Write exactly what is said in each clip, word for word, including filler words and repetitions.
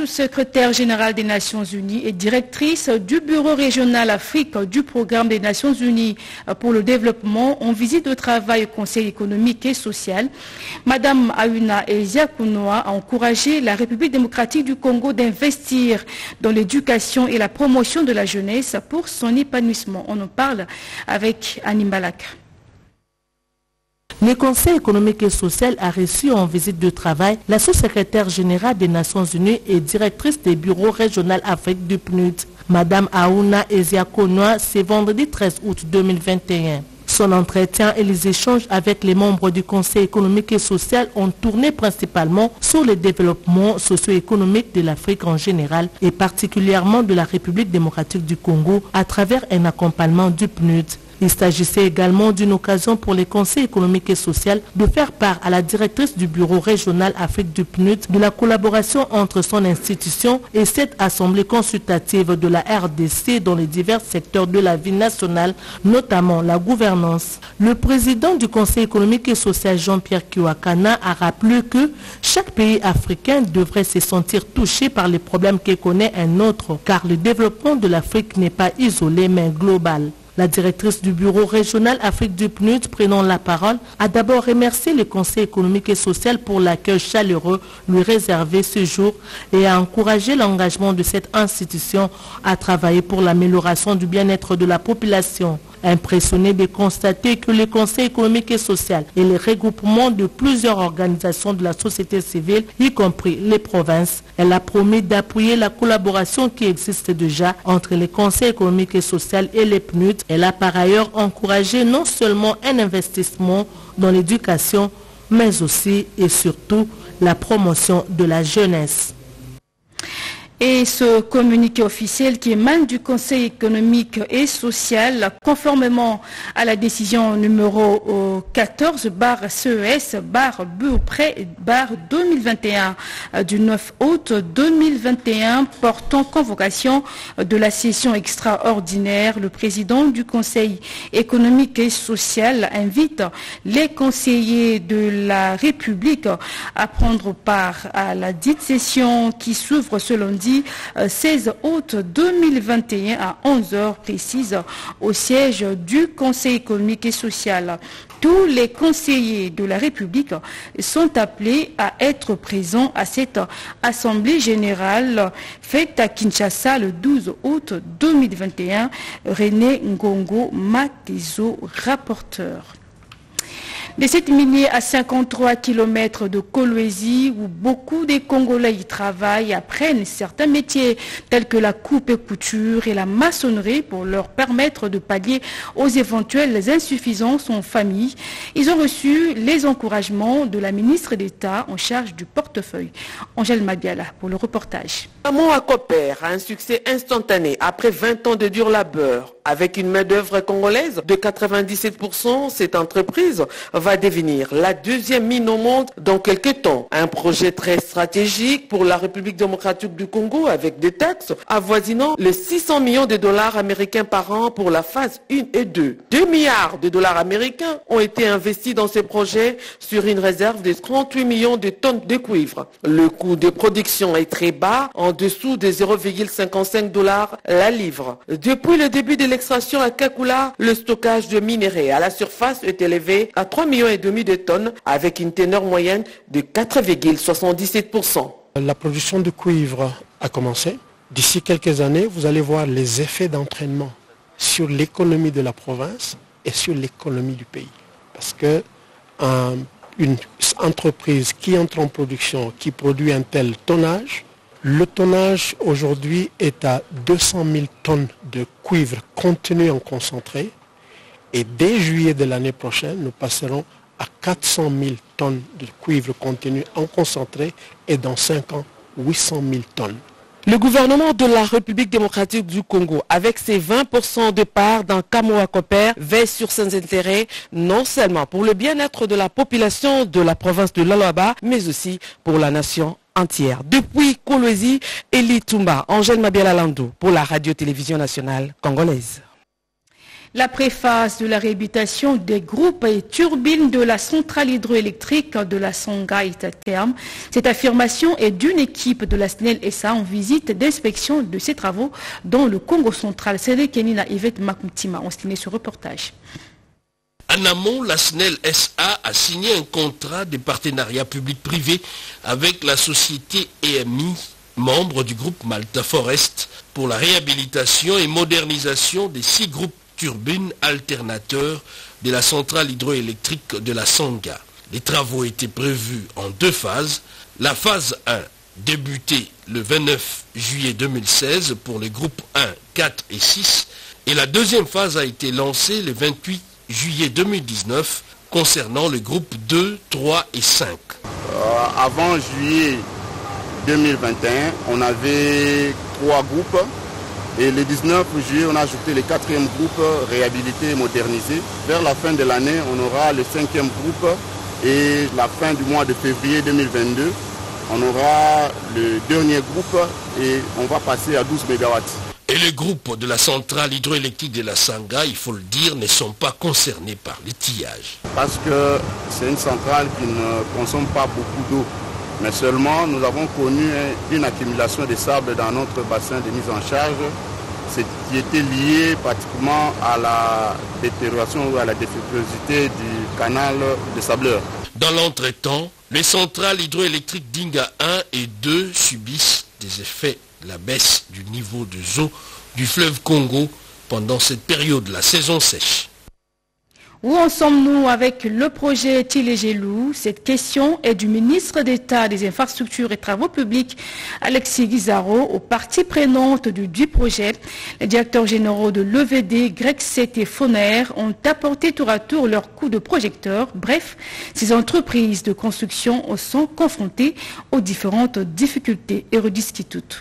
sous-secrétaire générale des Nations Unies et directrice du Bureau régional Afrique du Programme des Nations Unies pour le développement en visite de travail au Conseil économique et social. Madame Auna Eziakunoa a encouragé la République démocratique du Congo d'investir dans l'éducation et la promotion de la jeunesse pour son épanouissement. On en parle avec Annie Mbalaka. Le Conseil économique et social a reçu en visite de travail la sous-secrétaire générale des Nations Unies et directrice des bureaux régionaux Afrique du P N U D, Madame Auna Eziakunoa, ce vendredi treize août deux mille vingt et un. Son entretien et les échanges avec les membres du Conseil économique et social ont tourné principalement sur le développement socio-économique de l'Afrique en général et particulièrement de la République démocratique du Congo à travers un accompagnement du P N U D. Il s'agissait également d'une occasion pour les conseils économiques et sociaux de faire part à la directrice du bureau régional Afrique du P N U D de la collaboration entre son institution et cette assemblée consultative de la R D C dans les divers secteurs de la vie nationale, notamment la gouvernance. Le président du Conseil économique et social Jean-Pierre Kiwakana a rappelé que chaque pays africain devrait se sentir touché par les problèmes que connaît un autre, car le développement de l'Afrique n'est pas isolé mais global. La directrice du bureau régional Afrique du P N U D, prenant la parole, a d'abord remercié le Conseil économique et social pour l'accueil chaleureux lui réservé ce jour et a encouragé l'engagement de cette institution à travailler pour l'amélioration du bien-être de la population. Impressionné de constater que le Conseil économique et social et le regroupement de plusieurs organisations de la société civile, y compris les provinces, elle a promis d'appuyer la collaboration qui existe déjà entre le Conseil économique et social et les P N U D. Elle a par ailleurs encouragé non seulement un investissement dans l'éducation, mais aussi et surtout la promotion de la jeunesse. Et ce communiqué officiel qui émane du Conseil économique et social, conformément à la décision numéro quatorze barre C E S barre Beaupré barre deux mille vingt et un du neuf août deux mille vingt et un portant convocation de la session extraordinaire, le président du Conseil économique et social invite les conseillers de la République à prendre part à la dite session qui s'ouvre ce lundi seize août deux mille vingt et un à onze heures précises au siège du Conseil économique et social. Tous les conseillers de la République sont appelés à être présents à cette Assemblée générale faite à Kinshasa le douze août deux mille vingt et un. René Ngongo Matezo, rapporteur. De cette minier à cinquante-trois kilomètres de Kolwezi, où beaucoup de Congolais y travaillent, apprennent certains métiers tels que la coupe et couture et la maçonnerie pour leur permettre de pallier aux éventuelles insuffisances en famille. Ils ont reçu les encouragements de la ministre d'État en charge du portefeuille. Angèle Mabiala pour le reportage. Kamoa Koper a un succès instantané après vingt ans de dur labeur. Avec une main-d'œuvre congolaise de quatre-vingt-dix-sept pour cent, cette entreprise va devenir la deuxième mine au monde dans quelques temps. Un projet très stratégique pour la République démocratique du Congo avec des taxes avoisinant les six cents millions de dollars américains par an pour la phase un et deux. deux milliards de dollars américains ont été investis dans ce projet sur une réserve de trente-huit millions de tonnes de cuivre. Le coût de production est très bas, en dessous de zéro virgule cinquante-cinq dollars la livre. Depuis le début de l'extraction à Kakula, le stockage de minerais à la surface est élevé à trois millions et demi de tonnes avec une teneur moyenne de quatre virgule soixante-dix-sept pour cent. La production de cuivre a commencé. D'ici quelques années, vous allez voir les effets d'entraînement sur l'économie de la province et sur l'économie du pays. Parce que euh, une entreprise qui entre en production, qui produit un tel tonnage, le tonnage aujourd'hui est à deux cent mille tonnes de cuivre contenu en concentré. Et dès juillet de l'année prochaine, nous passerons à quatre cent mille tonnes de cuivre contenu en concentré et dans cinq ans, huit cent mille tonnes. Le gouvernement de la République démocratique du Congo, avec ses vingt pour cent de parts dans Kamoa Koper, veille sur ses intérêts, non seulement pour le bien-être de la population de la province de Laloaba, mais aussi pour la nation entière. Depuis Kolwezi, Eli Tumba, Angèle Mabiala Landou, pour la radio-télévision nationale congolaise. La préface de la réhabilitation des groupes et turbines de la centrale hydroélectrique de la Sangha est à terme. Cette affirmation est d'une équipe de la S N E L S A en visite d'inspection de ces travaux dans le Congo central. C'est Kenina Yvette Makumtima ont signé ce reportage. En amont, la S N E L S A a signé un contrat de partenariat public-privé avec la société E M I, membre du groupe Malta Forest, pour la réhabilitation et modernisation des six groupes turbines alternateurs de la centrale hydroélectrique de la Sangha. Les travaux étaient prévus en deux phases. La phase un, débutée le vingt-neuf juillet deux mille seize pour les groupes un, quatre et six, et la deuxième phase a été lancée le vingt-huit juillet deux mille dix-neuf concernant le groupe deux, trois et cinq. Euh, avant juillet deux mille vingt et un, on avait trois groupes. Et le dix-neuf juillet, on a ajouté le quatrième groupe réhabilité et modernisé. Vers la fin de l'année, on aura le cinquième groupe et la fin du mois de février deux mille vingt-deux, on aura le dernier groupe et on va passer à douze mégawatts. Et les groupes de la centrale hydroélectrique de la Sangha, il faut le dire, ne sont pas concernés par l'étillage. Parce que c'est une centrale qui ne consomme pas beaucoup d'eau. Mais seulement, nous avons connu une accumulation de sable dans notre bassin de mise en charge, ce qui était lié pratiquement à la détérioration ou à la défectuosité du canal de Sableur. Dans l'entretemps, les centrales hydroélectriques d'Inga un et deux subissent des effets de la baisse du niveau des eaux du fleuve Congo pendant cette période, la saison sèche. Où en sommes-nous avec le projet Tilé-Gelou? Cette question est du ministre d'État des Infrastructures et Travaux Publics, Alexis Guizarro, aux parties prenantes du, du projet. Les directeurs généraux de l'E V D, Grexet et Foner ont apporté tour à tour leur coup de projecteur. Bref, ces entreprises de construction sont confrontées aux différentes difficultés et rediscutées.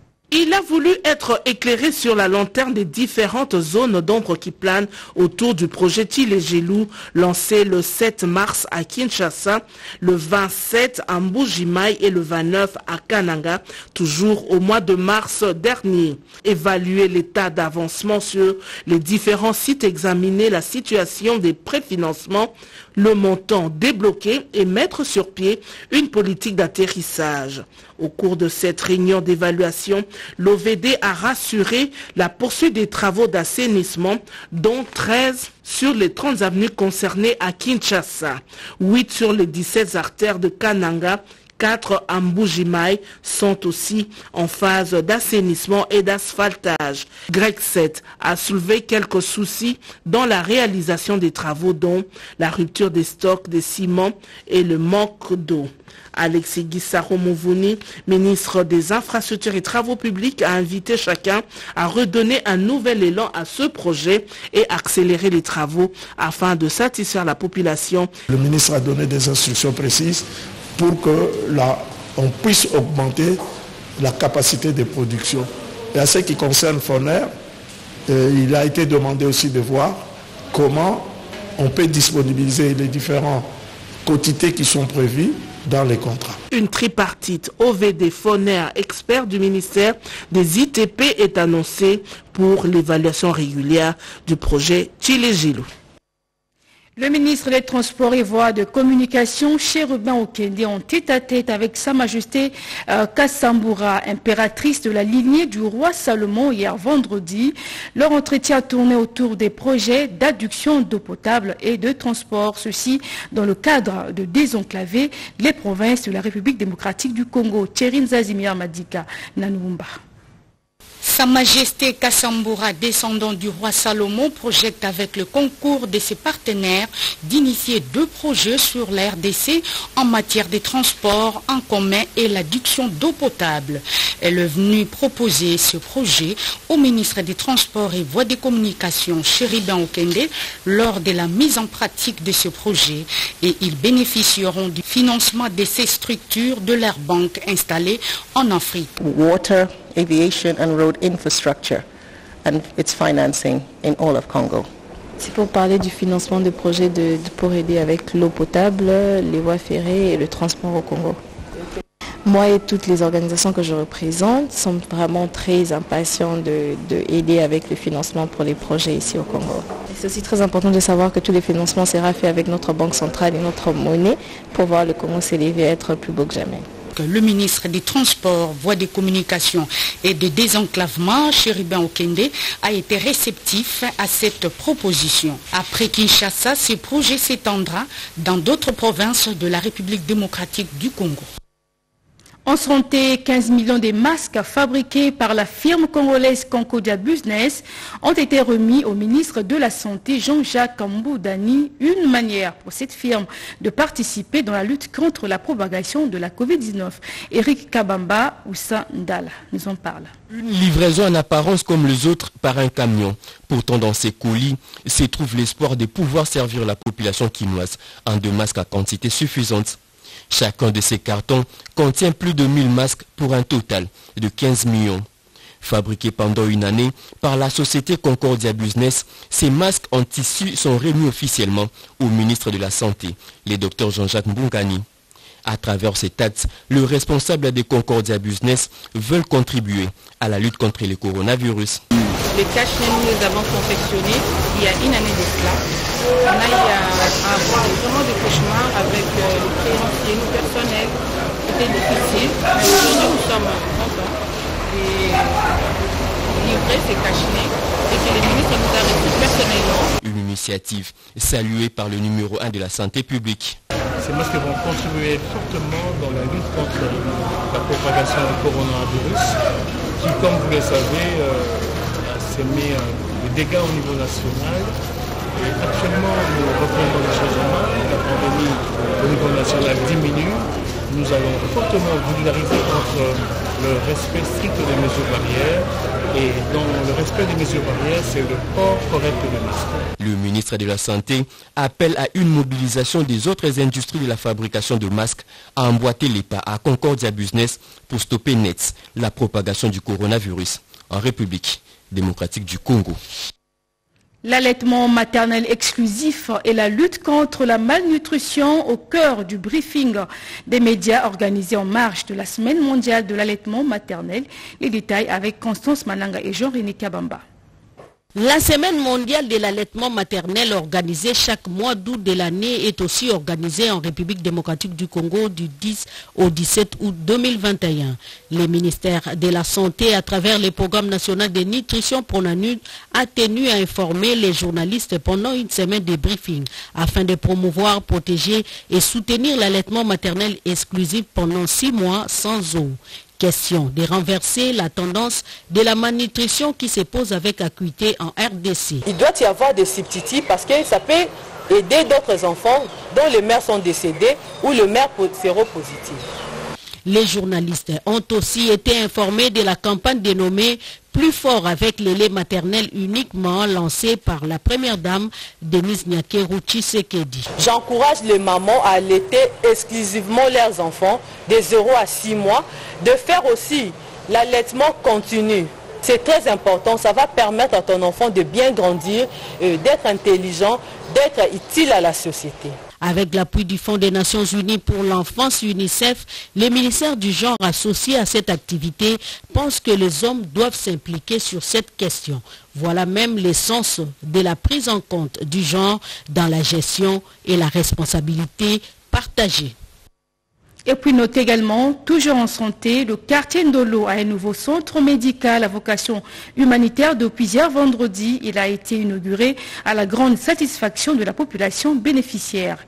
Il a voulu être éclairé sur la lanterne des différentes zones d'ombre qui planent autour du projet Tilé-Gelou, lancé le sept mars à Kinshasa, le vingt-sept à Mbuji-Mayi et le vingt-neuf à Kananga, toujours au mois de mars dernier. Évaluer l'état d'avancement sur les différents sites, examiner la situation des préfinancements, le montant débloqué et mettre sur pied une politique d'atterrissage. Au cours de cette réunion d'évaluation, l'O V D a rassuré la poursuite des travaux d'assainissement, dont treize sur les trente avenues concernées à Kinshasa, huit sur les dix-sept artères de Kananga, quatre à Mbuji-Mayi sont aussi en phase d'assainissement et d'asphaltage. Grexet a soulevé quelques soucis dans la réalisation des travaux, dont la rupture des stocks de ciment et le manque d'eau. Alexis Guizarro, ministre des Infrastructures et Travaux Publics, a invité chacun à redonner un nouvel élan à ce projet et accélérer les travaux afin de satisfaire la population. Le ministre a donné des instructions précises pour que la, on puisse augmenter la capacité de production. Et à ce qui concerne Foner, euh, il a été demandé aussi de voir comment on peut disponibiliser les différents quantités qui sont prévues dans les contrats. Une tripartite O V D Foner, expert du ministère des I T P, est annoncée pour l'évaluation régulière du projet Tilé-Gelou. Le ministre des Transports et Voies de Communication, Chérubin Okende, en tête-à-tête avec Sa Majesté euh, Kassamboura, impératrice de la lignée du roi Salomon, hier vendredi. Leur entretien tournait autour des projets d'adduction d'eau potable et de transport, ceci dans le cadre de désenclaver les provinces de la République démocratique du Congo. Tcherine Zazimir Madika, Nanumba. Sa Majesté Kassamboura, descendant du roi Salomon, projette avec le concours de ses partenaires d'initier deux projets sur l'R D C en matière de transport en commun et l'adduction d'eau potable. Elle est venue proposer ce projet au ministre des Transports et Voies de Communication, Chérubin Okende, lors de la mise en pratique de ce projet, et ils bénéficieront du financement de ces structures de leur banque installée en Afrique. Water, aviation and road infrastructure and its financing in all of Congo. C'est pour parler du financement de projets de, de, pour aider avec l'eau potable, les voies ferrées et le transport au Congo. moi et toutes les organisations que je représente sommes vraiment très impatients de, de aider avec le financement pour les projets ici au Congo. C'est aussi très important de savoir que tous les financements seront faits avec notre banque centrale et notre monnaie pour voir le Congo s'élever à être plus beau que jamais. Le ministre des Transports, Voies des Communications et de Désenclavement, Chérubin Okende, a été réceptif à cette proposition. Après Kinshasa, ce projet s'étendra dans d'autres provinces de la République démocratique du Congo. En santé, quinze millions de masques fabriqués par la firme congolaise Concordia Business ont été remis au ministre de la Santé Jean-Jacques Mboudani, une manière pour cette firme de participer dans la lutte contre la propagation de la covid dix-neuf. Eric Kabamba Oussandala nous en parle. Une livraison en apparence comme les autres par un camion. Pourtant dans ces colis se trouve l'espoir de pouvoir servir la population quinoise en deux masques à quantité suffisante. Chacun de ces cartons contient plus de mille masques pour un total de quinze millions. Fabriqués pendant une année par la société Concordia Business, ces masques en tissu sont remis officiellement au ministre de la Santé, le docteur Jean-Jacques Mbungani. À travers cet acte, le responsable de Concordia Business veut contribuer à la lutte contre le coronavirus. Les cache-nez, nous les avons confectionnés il y a une année de cela. On a eu à avoir vraiment des cauchemars avec euh, les créanciers, nous personnels. C'était difficile. Aujourd'hui, nous sommes contents de livrer ces cache-nez et que le ministre nous a reçus personnellement. Une initiative saluée par le numéro un de la santé publique. Ces masques vont contribuer fortement dans la lutte contre la propagation du coronavirus qui, comme vous le savez, euh, a semé euh, des dégâts au niveau national. Et actuellement, nous reprenons les choses en main. La pandémie au niveau national diminue. Nous allons fortement vulgariser entre le respect strict des mesures barrières. Et dans le respect des mesures barrières, c'est le port correct de masque. Le ministre de la Santé appelle à une mobilisation des autres industries de la fabrication de masques à emboîter les pas à Concordia Business pour stopper net la propagation du coronavirus en République démocratique du Congo. L'allaitement maternel exclusif et la lutte contre la malnutrition au cœur du briefing des médias organisé en marge de la Semaine mondiale de l'allaitement maternel. Les détails avec Constance Malanga et Jean-René Kabamba. La Semaine mondiale de l'allaitement maternel organisée chaque mois d'août de l'année est aussi organisée en République démocratique du Congo du dix au dix-sept août deux mille vingt et un. Le ministère de la Santé, à travers le programme national de nutrition PRONANUD, a tenu à informer les journalistes pendant une semaine de briefing afin de promouvoir, protéger et soutenir l'allaitement maternel exclusif pendant six mois sans eau. Question de renverser la tendance de la malnutrition qui se pose avec acuité en R D C. Il doit y avoir des substituts parce que ça peut aider d'autres enfants dont les mères sont décédées ou le mère séropositive. Les journalistes ont aussi été informés de la campagne dénommée Plus fort avec le lait maternel uniquement lancée par la première dame Denise Nyakeru Tshisekedi. J'encourage les mamans à allaiter exclusivement leurs enfants de zéro à six mois, de faire aussi l'allaitement continu. C'est très important, ça va permettre à ton enfant de bien grandir, euh, d'être intelligent, d'être utile à la société. Avec l'appui du Fonds des Nations Unies pour l'enfance UNICEF, le ministère du genre associé à cette activité pense que les hommes doivent s'impliquer sur cette question. Voilà même l'essence de la prise en compte du genre dans la gestion et la responsabilité partagée. Et puis notez également, toujours en santé, le quartier Ndolo a un nouveau centre médical à vocation humanitaire depuis hier vendredi. Il a été inauguré à la grande satisfaction de la population bénéficiaire.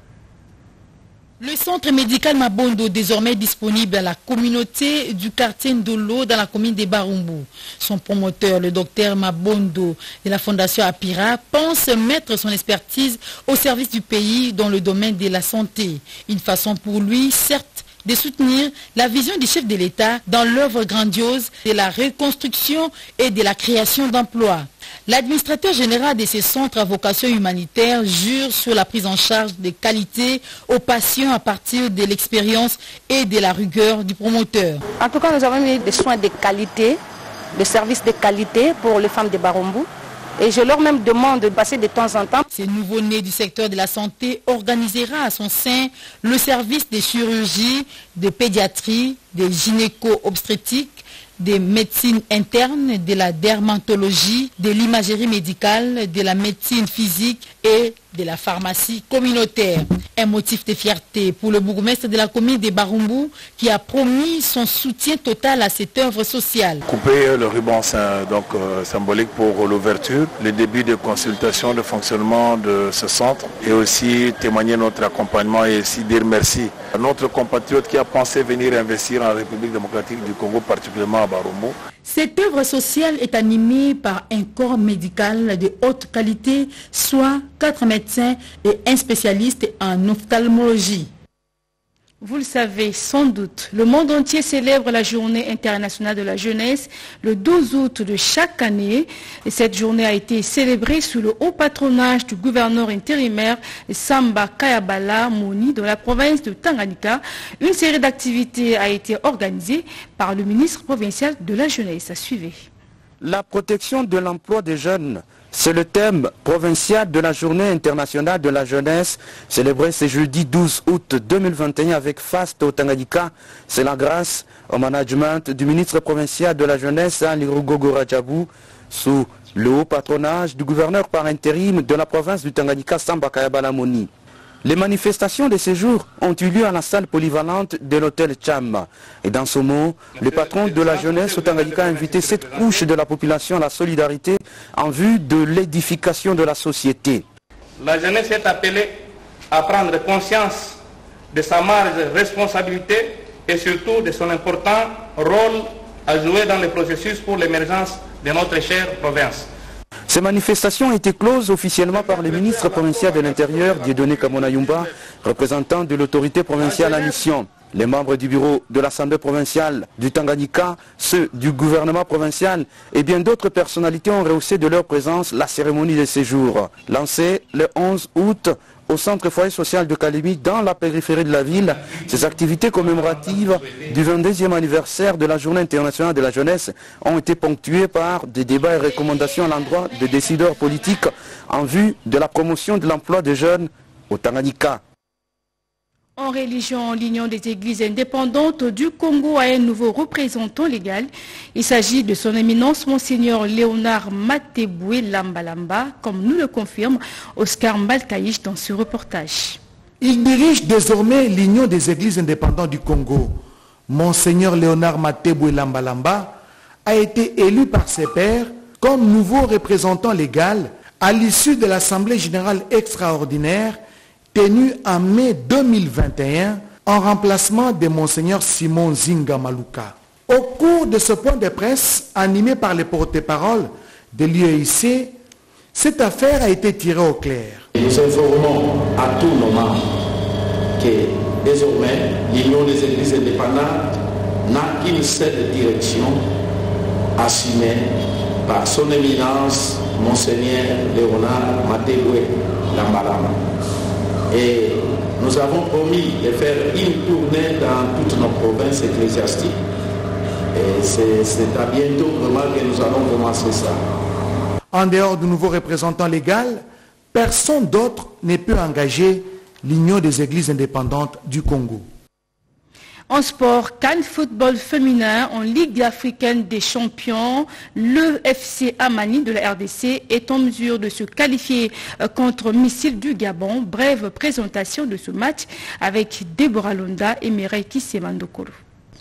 Le centre médical Mabondo, désormais disponible à la communauté du quartier Ndolo dans la commune de Barumbu. Son promoteur, le docteur Mabondo de la fondation Apira, pense mettre son expertise au service du pays dans le domaine de la santé. Une façon pour lui, certes, de soutenir la vision du chef de l'État dans l'œuvre grandiose de la reconstruction et de la création d'emplois. L'administrateur général de ces centres à vocation humanitaire jure sur la prise en charge de qualité aux patients à partir de l'expérience et de la rigueur du promoteur. En tout cas, nous avons mis des soins de qualité, des services de qualité pour les femmes de Barumbu. Et je leur même demande de passer de temps en temps. Ce nouveau-né du secteur de la santé organisera à son sein le service de chirurgie, de pédiatrie, de gynéco-obstétrique, des médecines internes, de la dermatologie, de l'imagerie médicale, de la médecine physique et de la pharmacie communautaire. Un motif de fierté pour le bourgmestre de la commune de Barumbu qui a promis son soutien total à cette œuvre sociale. Couper le ruban donc, euh, symbolique pour l'ouverture, le début de consultation, de fonctionnement de ce centre et aussi témoigner notre accompagnement et aussi dire merci à notre compatriote qui a pensé venir investir en République démocratique du Congo, particulièrement à Barumbu. Cette œuvre sociale est animée par un corps médical de haute qualité, soit quatre médecins et un spécialiste en ophtalmologie. Vous le savez sans doute, le monde entier célèbre la journée internationale de la jeunesse le douze août de chaque année. Et cette journée a été célébrée sous le haut patronage du gouverneur intérimaire Samba Kayabala Moni de la province de Tanganyika. Une série d'activités a été organisée par le ministre provincial de la jeunesse. À suivre. La protection de l'emploi des jeunes, c'est le thème provincial de la journée internationale de la jeunesse, célébrée ce jeudi douze août deux mille vingt et un avec FAST au Tanganyika. C'est la grâce au management du ministre provincial de la jeunesse, Lirugogo Rajabou, sous le haut patronage du gouverneur par intérim de la province du Tanganyika, Samba Kayabala Moni. Les manifestations de ces jours ont eu lieu à la salle polyvalente de l'hôtel Cham. Et dans ce mot, le patron de la jeunesse au Tanganyika a invité cette couche de la population à la solidarité en vue de l'édification de la société. La jeunesse est appelée à prendre conscience de sa marge de responsabilité et surtout de son important rôle à jouer dans le processus pour l'émergence de notre chère province. Ces manifestations ont été closes officiellement par le ministre provincial de l'Intérieur, Dieudonné Kamona Yumba, représentant de l'autorité provinciale à mission. Les membres du bureau de l'Assemblée provinciale du Tanganyika, ceux du gouvernement provincial et bien d'autres personnalités ont rehaussé de leur présence la cérémonie de séjour. Lancée le onze août au centre foyer social de Kalemi dans la périphérie de la ville, ces activités commémoratives du vingt-deuxième anniversaire de la Journée internationale de la jeunesse ont été ponctuées par des débats et recommandations à l'endroit des décideurs politiques en vue de la promotion de l'emploi des jeunes au Tanganyika. En religion, l'Union des églises indépendantes du Congo a un nouveau représentant légal. Il s'agit de son éminence Monseigneur Léonard Mateboué Lambalamba, comme nous le confirme Oscar Mbalkaïch dans ce reportage. Il dirige désormais l'Union des églises indépendantes du Congo. Monseigneur Léonard Mateboué Lambalamba a été élu par ses pairs comme nouveau représentant légal à l'issue de l'Assemblée générale extraordinaire tenu en mai deux mille vingt et un en remplacement de Monseigneur Simon Zinga Maluka. Au cours de ce point de presse animé par les porte-paroles de l'U E I C, cette affaire a été tirée au clair. Nous informons à tous nos membres que désormais l'Union des églises indépendantes n'a qu'une seule direction assumée par son éminence Monseigneur Léonard Mateboué Lambalamba. Et nous avons promis de faire une tournée dans toutes nos provinces ecclésiastiques. Et c'est à bientôt vraiment que nous allons commencer ça. En dehors du nouveau représentant légal, personne d'autre ne peut engager l'Union des églises indépendantes du Congo. En sport, CAN Football féminin en Ligue africaine des champions, le F C Amani de la R D C est en mesure de se qualifier contre Missile du Gabon. Brève présentation de ce match avec Deborah Londa et Mireille Kissemandokoro.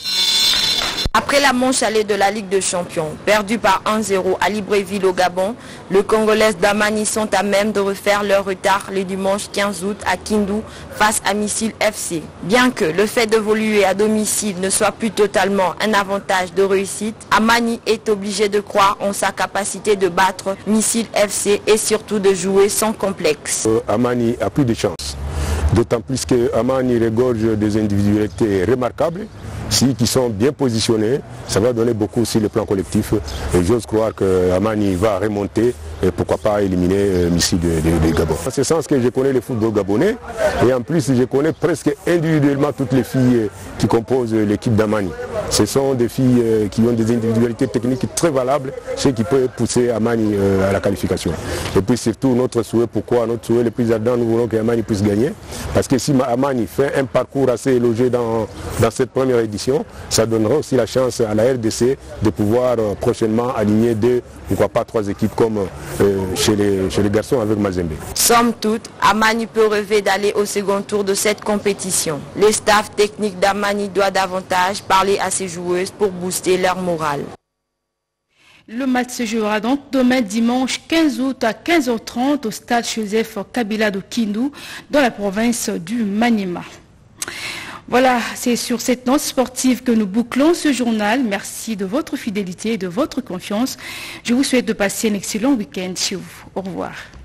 Après la manche allée de la Ligue des Champions, perdue par un zéro à Libreville au Gabon, les Congolaises d'Amani sont à même de refaire leur retard le dimanche quinze août à Kindu face à Missile F C. Bien que le fait d'évoluer à domicile ne soit plus totalement un avantage de réussite, Amani est obligé de croire en sa capacité de battre Missile F C et surtout de jouer sans complexe. Euh, Amani a plus de chance, d'autant plus que Amani regorge des individualités remarquables. Si, qui sont bien positionnés, ça va donner beaucoup sur le plan collectif. Et j'ose croire que Amani va remonter et pourquoi pas éliminer euh, Missile de, de, de Gabon. En ce sens que je connais le football gabonais et en plus je connais presque individuellement toutes les filles qui composent l'équipe d'Amani. Ce sont des filles euh, qui ont des individualités techniques très valables, ce qui peut pousser Amani euh, à la qualification. Et puis surtout notre souhait, pourquoi notre souhait le plus ardent, nous voulons que Amani puisse gagner. Parce que si Amani fait un parcours assez élogieux dans, dans cette première édition, ça donnera aussi la chance à la R D C de pouvoir euh, prochainement aligner deux, pourquoi pas trois équipes comme euh, chez, les, chez les garçons avec Mazembe. Somme toute, Amani peut rêver d'aller au second tour de cette compétition. Le staff technique d'Amani doit davantage parler à ses joueuses pour booster leur morale. Le match se jouera donc demain dimanche quinze août à quinze heures trente au stade Joseph Kabila de Kindu dans la province du Maniema. Voilà, c'est sur cette note sportive que nous bouclons ce journal. Merci de votre fidélité et de votre confiance. Je vous souhaite de passer un excellent week-end chez vous. Au revoir.